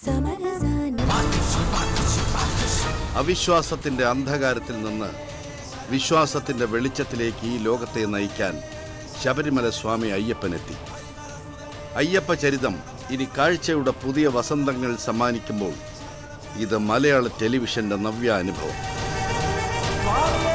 അവിശ്വാസത്തിന്റെ അന്ധകാരത്തിൽ നിന്ന് വിശ്വാസത്തിന്റെ വെളിച്ചത്തിലേക്ക് ഈ ലോകത്തെ നയിക്കാൻ ശബരിമല സ്വാമി അയ്യപ്പനെത്തി. അയ്യപ്പ ചരിതം ഇനി കാഴ്ചയുടെ പുതിയ വസന്തങ്ങൾ സമ്മാനിക്കുമ്പോൾ ഇത് മലയാള ടെലിവിഷന്റെ നവ്യ അനുഭവം.